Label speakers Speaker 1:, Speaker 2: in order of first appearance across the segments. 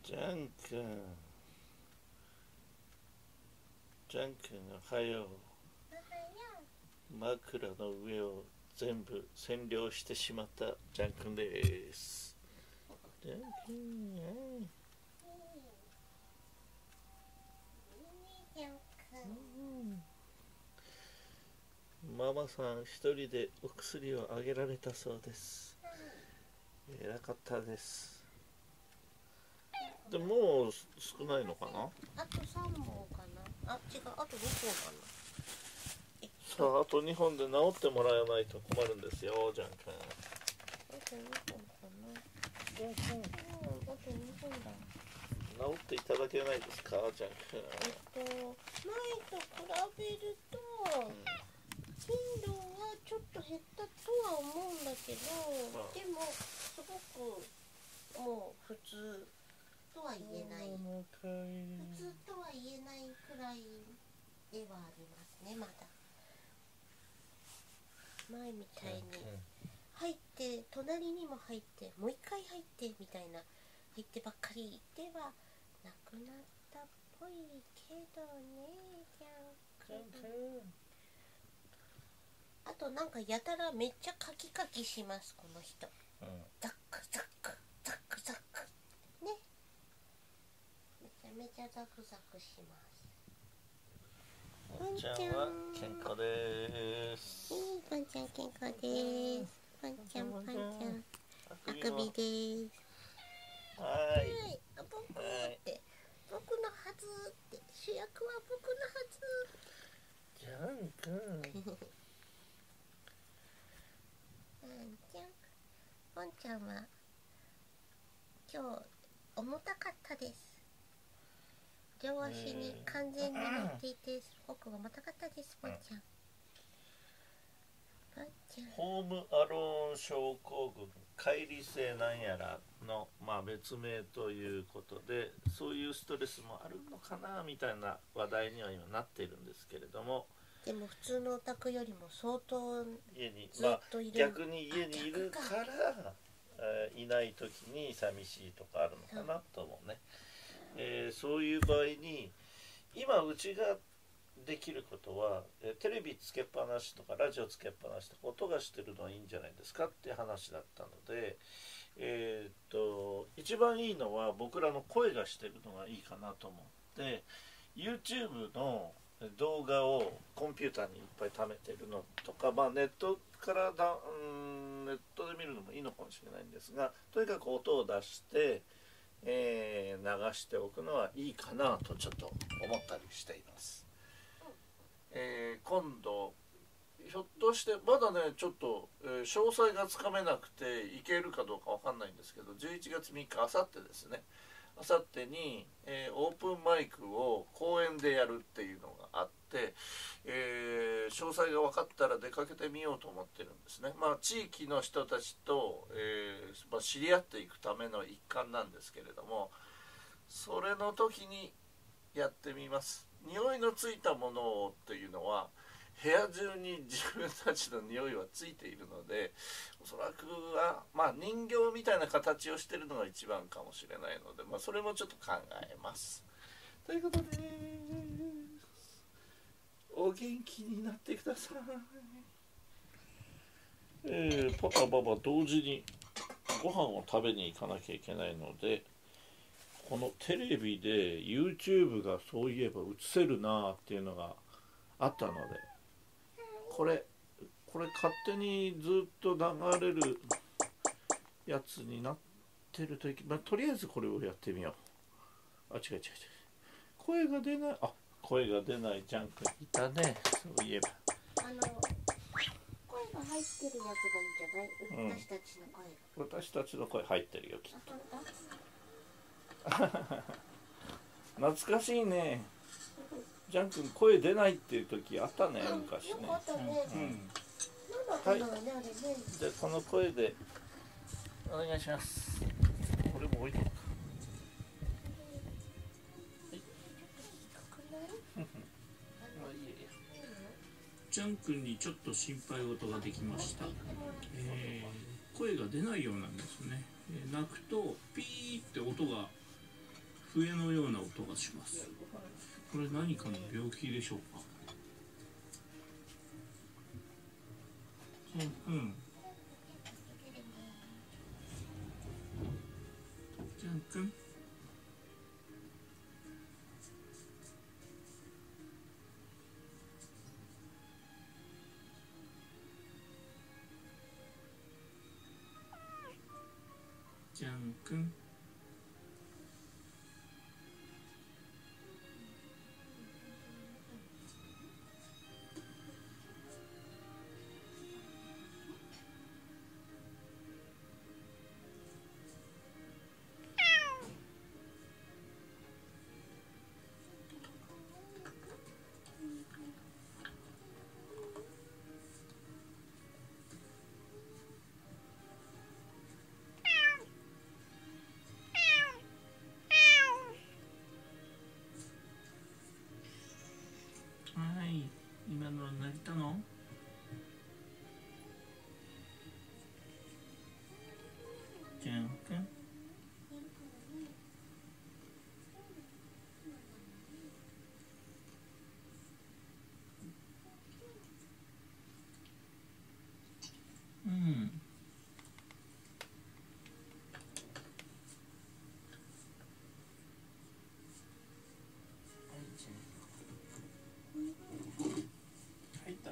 Speaker 1: ジャン君、ジャン君おはよう。枕の上を全部占領してしまったジャン君です。ジャン君、ママさん一人でお薬をあげられたそうです。偉かったです。でもう少ないのかな。
Speaker 2: あと3本かな。あ、違う、あと2本かな。
Speaker 1: さあ、あと2本で治ってもらわないと困るんですよ、ジャン君。
Speaker 2: あと2本かな。あと2本だ。
Speaker 1: 治っていただけないですか、ジャン君。
Speaker 2: 前と比べると、頻度はちょっと減ったとは思うんだけど、でもすごくもう普通とは言えない、普通とは言えないくらいではありますね。まだ前みたいに入って隣にも入ってもう一回入ってみたいな入ってばっかりではなくなったっぽいけどね。ジャン君、あとなんかやたらめっちゃカキカキします、この人。ザックザックザックザックね、めちゃめちゃザクザクします。
Speaker 1: ワンちゃんは健康です。
Speaker 2: ワンちゃん健康です。ワンちゃんあくびです。
Speaker 1: はい、
Speaker 2: 僕って僕のはずって主役は僕のはず。
Speaker 1: ジャン君。
Speaker 2: ワンちゃんは今日重たかったです。両足に完全に乗っていてすごく重たかったです。ワンちゃん。
Speaker 1: ホームアローン症候群、解離性なんやらの、別名ということで、そういうストレスもあるのかなみたいな話題には今なっているんですけれども、
Speaker 2: でも普通のお宅よりも相当
Speaker 1: 家に、
Speaker 2: ずっといる、
Speaker 1: 逆に家にいるからいない時に寂しいとかあるのかなと思うね。そういう場合に今うちができることは、テレビつけっぱなしとかラジオつけっぱなしとか音がしてるのはいいんじゃないですかって話だったので、一番いいのは僕らの声がしてるのがいいかなと思って、 YouTube の動画をコンピューターにいっぱい貯めてるのとか、ネットからネットで見るのもいいのかもしれないんですが、とにかく音を出して、流しておくのはいいかなとちょっと思ったりしています。今度ひょっとしてまだねちょっと、詳細がつかめなくていけるかどうかわかんないんですけど、11月3日あさってですね、あさってに、オープンマイクを公園でやるっていうのがあって、詳細が分かったら出かけてみようと思ってるんですね。地域の人たちと、知り合っていくための一環なんですけれども、それの時にやってみます。匂いのついたものをっていうのは部屋中に自分たちの匂いはついているので、おそらくは人形みたいな形をしているのが一番かもしれないので、それもちょっと考えます。ということで、お元気になってください。パパママ同時にご飯を食べに行かなきゃいけないので、このテレビで YouTube がそういえば映せるなっていうのがあったので、これ勝手にずっと流れるやつになってるとき、とりあえずこれをやってみよう。違う、声が出ないジャンクいたね、そういえば。
Speaker 2: 声が入ってるやつがいいんじゃない？私たちの声が。
Speaker 1: 私たちの声入ってるよ、きっと。懐かしいね。ジャン君声出ないっていう時あったね、昔ね。はい。じゃあこの声でお願いします。これも置いておくか。ジャン君にちょっと心配事ができました。声が出ないようなんですね。鳴くとピーって音が
Speaker 3: 笛のような音がします。これ何かの病気でしょうか。うん。じゃんくん。じゃんくん。はい、今の泣いたの？じゃんくん。うん。入ったぞ。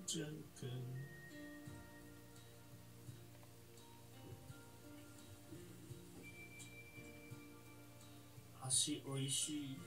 Speaker 3: じゃんくん。箸おいしい。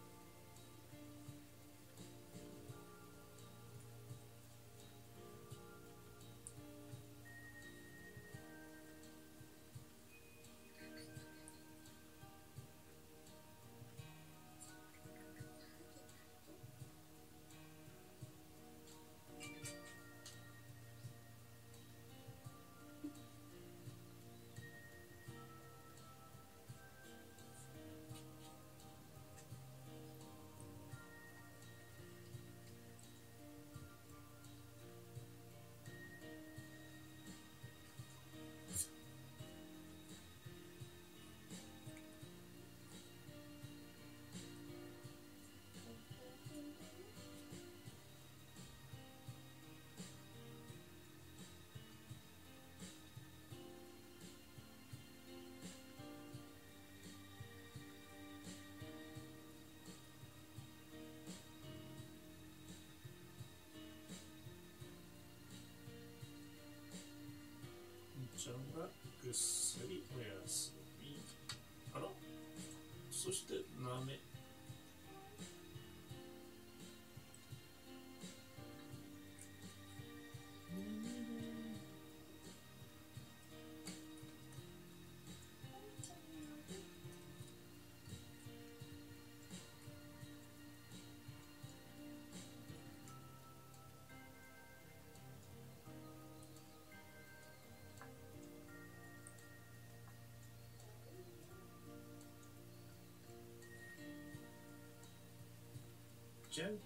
Speaker 3: ちゃんがぐっすりお休み。あら、そしてなめ。じゃんくん。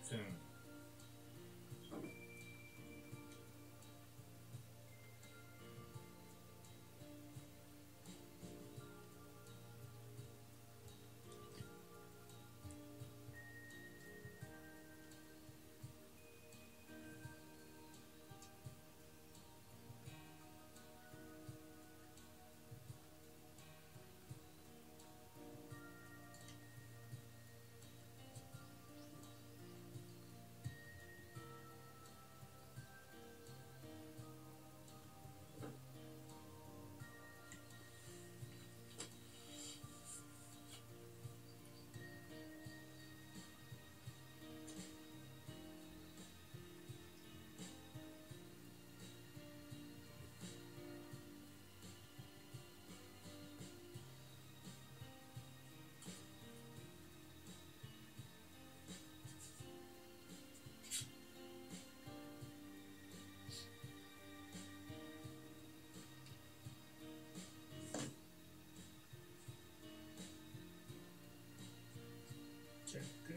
Speaker 3: じゃんくん。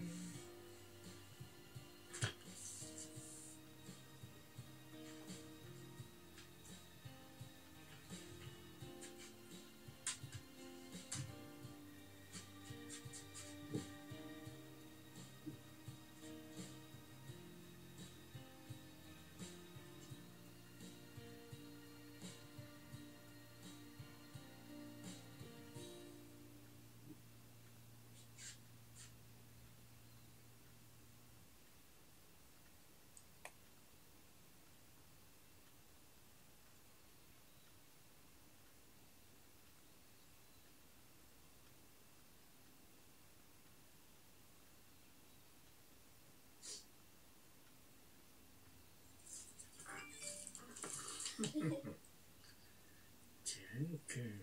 Speaker 3: じゃんくん。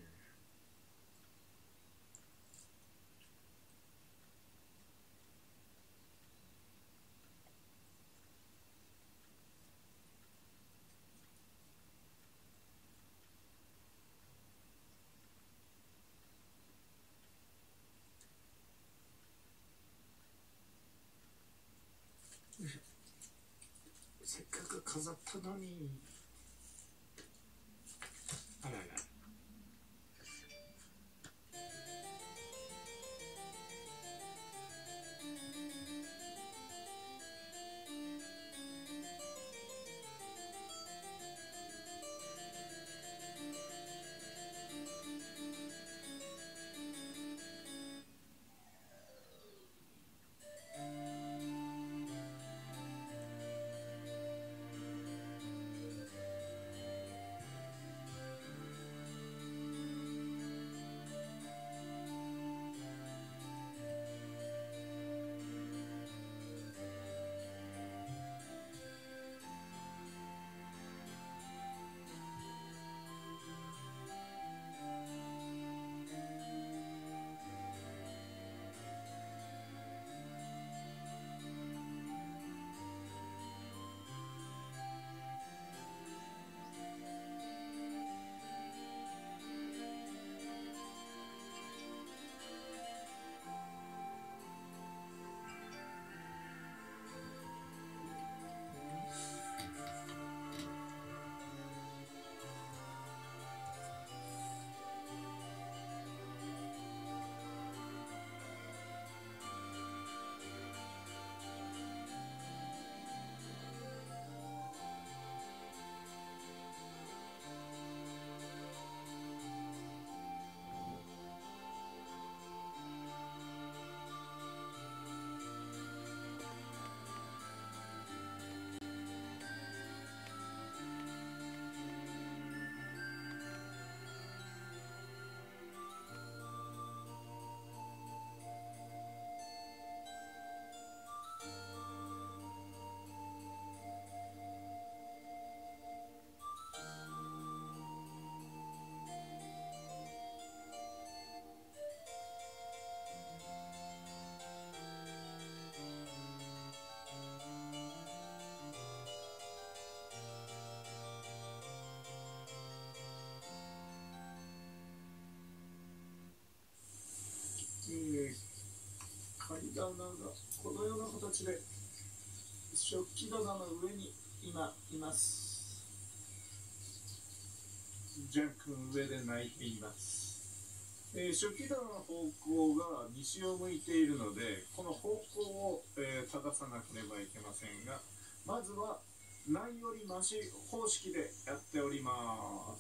Speaker 3: せっかく飾ったのに。あらら。 階段がこのような形で食器棚の上に今います。ジャン君上で泣いています。食器棚の方向が西を向いているので、この方向を、正さなければいけませんが、まずはないよりマシ方式でやっております。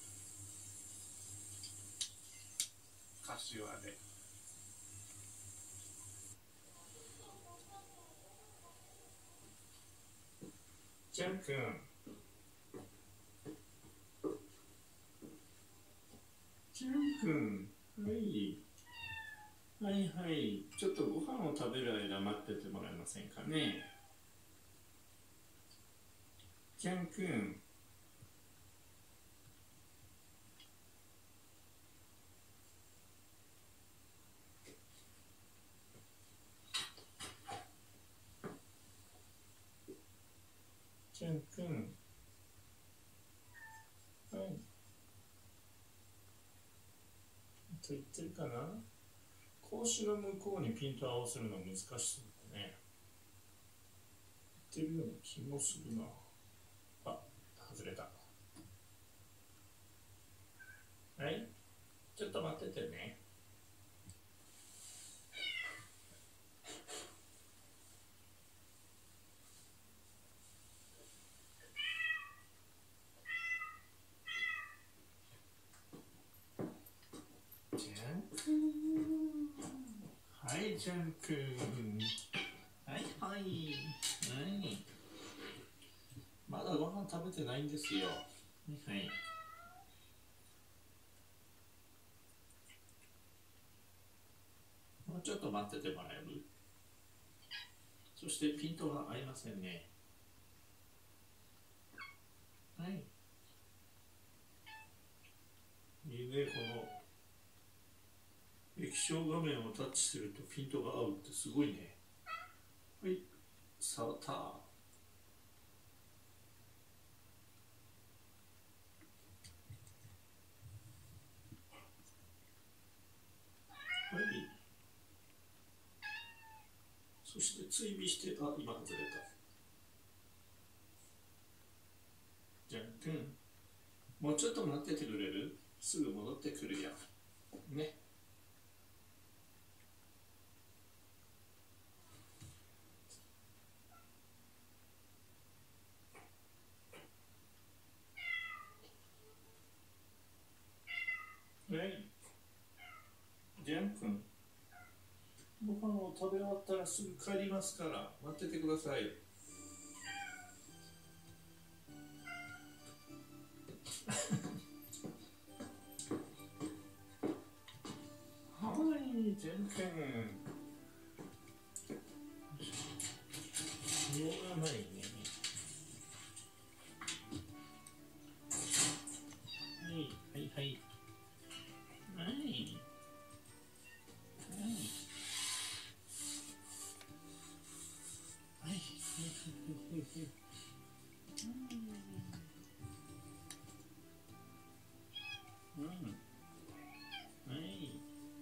Speaker 3: 柏で。ジャン君。ジャン君。はい。はいはい。ちょっとご飯を食べる間待っててもらえませんかね。ジャン君。ジャン君。はい。と言ってるかな。格子の向こうにピント合わせるの難しそうだね。言ってるような気もするな。あ、外れた。はい。ちょっと待っててね。ジャン君。はい、ジャン君。はいはい。はい。まだご飯食べてないんですよ。はいはい。もうちょっと待っててもらえる？そしてピントが合いませんね。はい。いいね、この液晶画面をタッチするとピントが合うってすごいね。はい、触った。はい。そして追尾して、あ、今外れた。じゃんくん。もうちょっと待っててくれる？すぐ戻ってくるよ。ね。はい。ジャン君。ご飯を食べ終わったらすぐ帰りますから待っててください。はい、ジャン君。しょうがないね。はいはいはい。はい。はい。はい。うん。はい。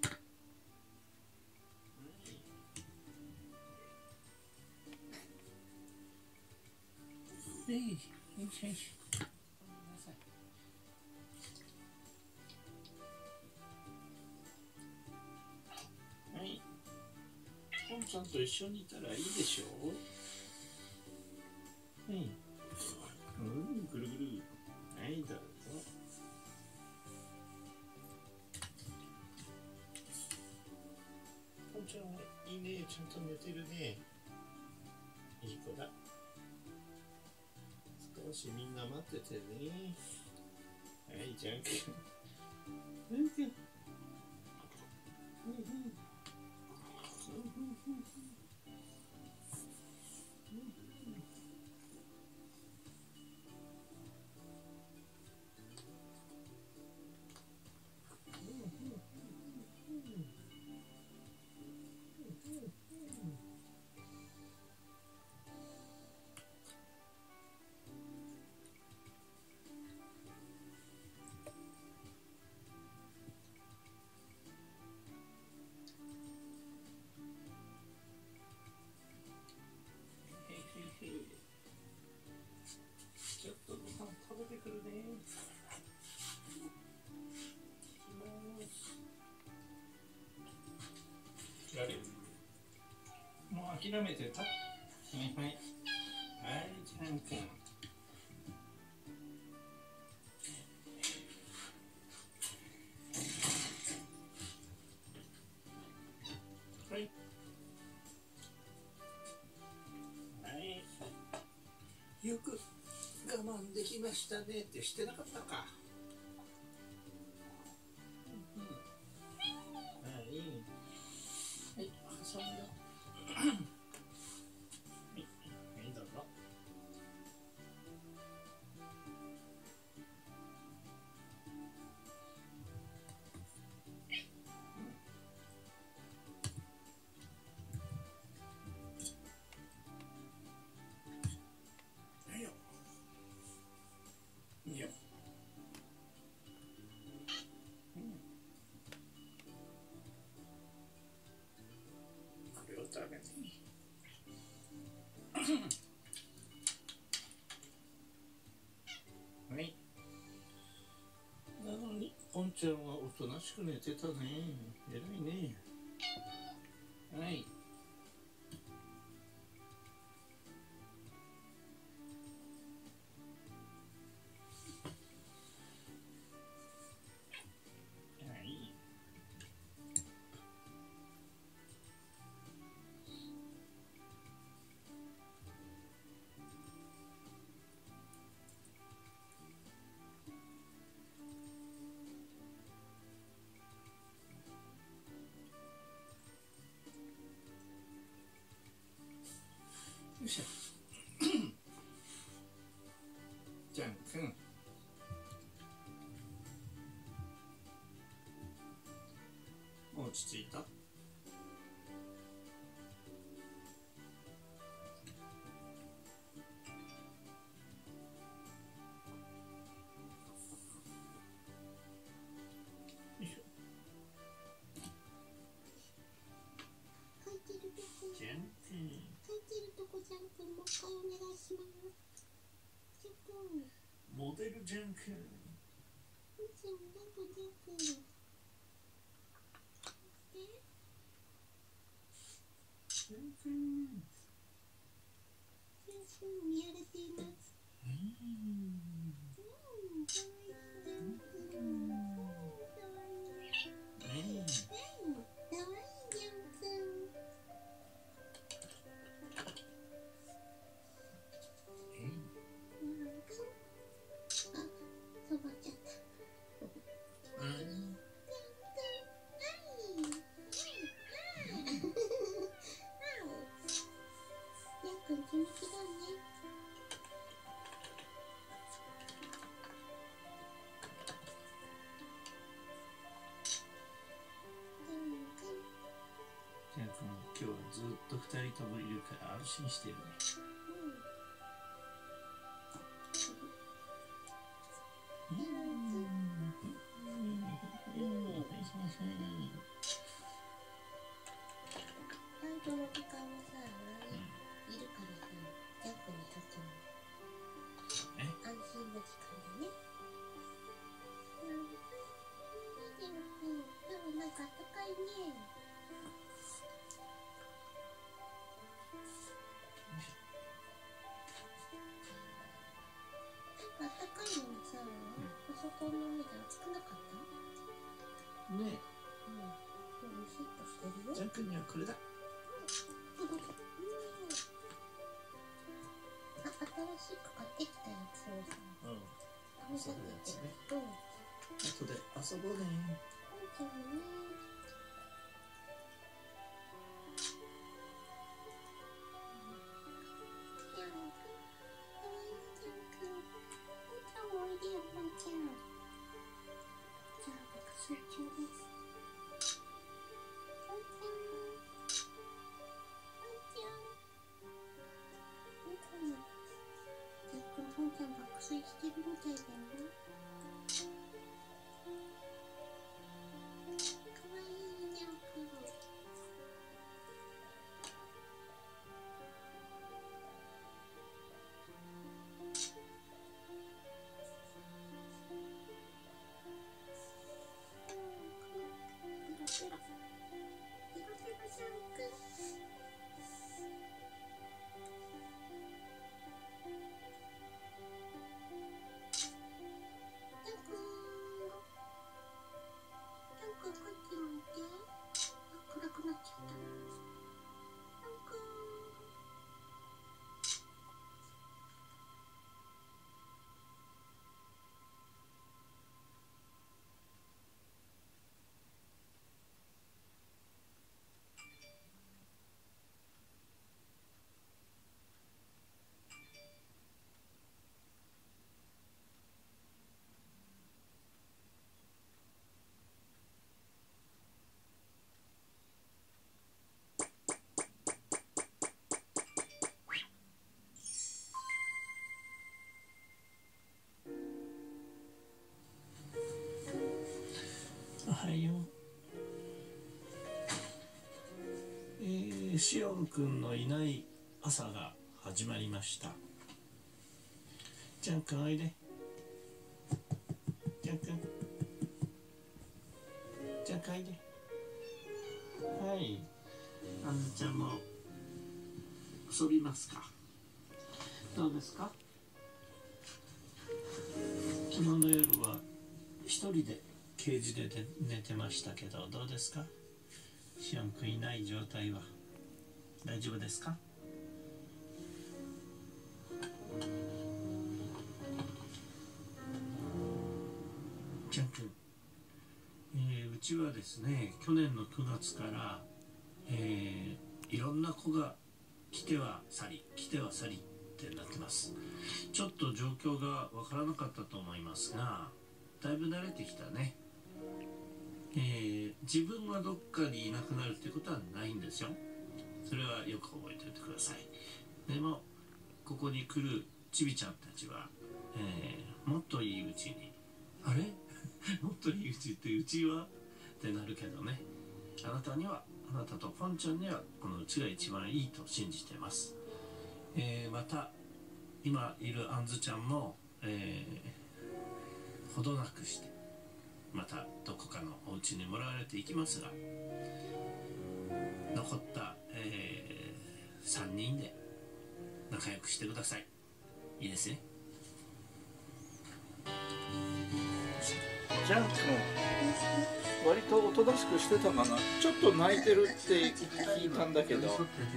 Speaker 3: はい。はい。はい。はい。ポンちゃんと一緒にいたらいいでしょう。はい。うん、ぐるぐる。はい、どうぞ。ポンちゃんはいいね、ちゃんと寝てるね。いい子だ。少しみんな待っててね。はい、ジャン君。ジャン君。 られる。もう諦めてた。はいはい。はい、じゃんくん。はい。はい。よく我慢できましたねってしてなかったか。はい。はい、挟んだ。はい、どうぞ。はいよ。いいよ。これを食べて。はい。なのに、ポンちゃんはおとなしく寝てたね。偉いね。はい。はい。よいしょ。じゃんくん。もう落ち着いた？よいしょ。
Speaker 2: 書いてるとこ、
Speaker 3: じゃんくん。
Speaker 2: 書いてるとこじゃんくん、もう一回お願いします。じゃんくん、
Speaker 3: モデルじゃんくん。
Speaker 2: じゃんくん、じゃんくん。で、
Speaker 3: じゃんくん。
Speaker 2: じゃんくん、見られています。かわいいじゃんくん。かわいい。かわいいじゃんくん。そばちゃった。くん気持ちだね。
Speaker 3: じゃんくん、今日はずっと2人ともいるから安心してるね。
Speaker 2: ライトの時間もさ、いるからさ、ジャンプにとっても安心の時間だね。でもなんかあったかいね。なんかあったかいのにさ、パソコンの上で熱くなかった？
Speaker 3: ね
Speaker 2: ムシッとしてるよ。
Speaker 3: え、ジャンくんにはこれだ。
Speaker 2: あ、新しく買ってきたやつをさ、
Speaker 3: 遊ぶやつね。後で遊ぼうね。
Speaker 2: そうね。爆睡してるみたいだよね。
Speaker 1: しおんくんのいない朝が始まりました。ちゃんくんおいで。ちゃんくん、ちゃんくんおいで。はい、あんちゃんも遊びますか。どうですか。昨日の夜は一人でケージで寝てましたけど、どうですか。しおんくんいない状態は大丈夫ですか。ちゃんくん、うちはですね、去年の9月から、いろんな子が来ては去り来ては去りってなってます。ちょっと状況がわからなかったと思いますが、だいぶ慣れてきたね。自分はどっかにいなくなるってことはないんですよ。それはよく覚えておいてください。でもここに来るちびちゃんたちは、もっといいうちにあれもっといいうちってうちはってなるけどね、あなたには、あなたとポンちゃんにはこのうちが一番いいと信じてます。また今いるあんずちゃんも、ほどなくしてまたどこかのお家にもらわれていきますが、残った、3人で仲良くしてください。いいですね。ジャン君、割とおとなしくしてたかな。ちょっと泣いてるって聞いたんだけど、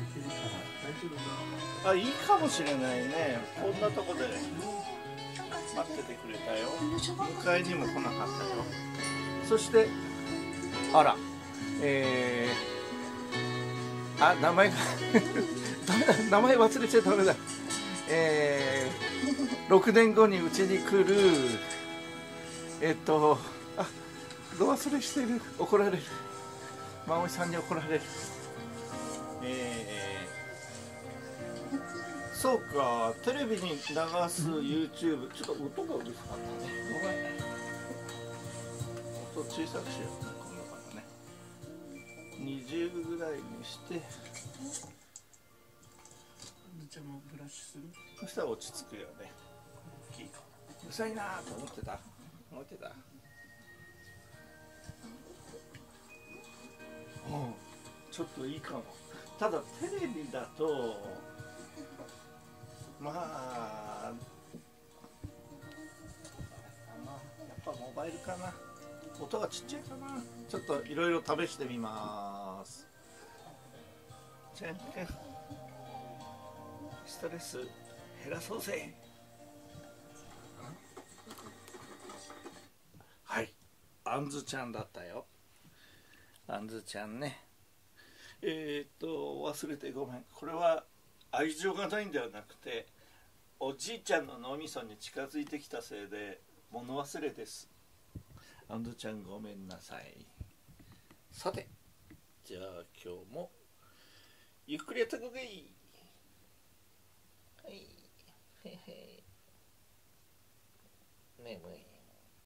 Speaker 1: あ、いいかもしれないね。こんなとこで待っててくれたよ。迎えにも来なかったよ。そしてあら、あ、名前がダメだ、名前忘れちゃダメだ。6年後にうちに来るあ、ど忘れしてる。怒られる。真央さんに怒られる。そうか、テレビに流す YouTube、ちょっと音がうるさかったね。ごめん。音小さくしよう。こんな感じね。20ぐらいにして。じゃあもうブラシする？そしたら落ち着くよね。うるさいなと思ってた。ちょっといいかも。ただテレビだとまあやっぱモバイルかな。音がちっちゃいかな。ちょっといろいろ試してみます。じゃんけんストレス減らそうぜ。はい、あんずちゃんだったよ。あんずちゃんね。忘れてごめん。これは愛情がないんではなくて、おじいちゃんの脳みそに近づいてきたせいで物忘れです。あんずちゃんごめんなさい。さて、じゃあ今日もゆっくりやってくれ。はい、へへ。眠い。